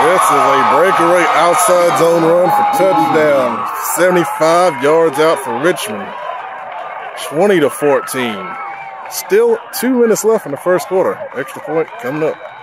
This is a breakaway outside zone run for touchdown. 75 yards out for Richmond. 20-14. Still 2 minutes left in the first quarter. Extra point coming up.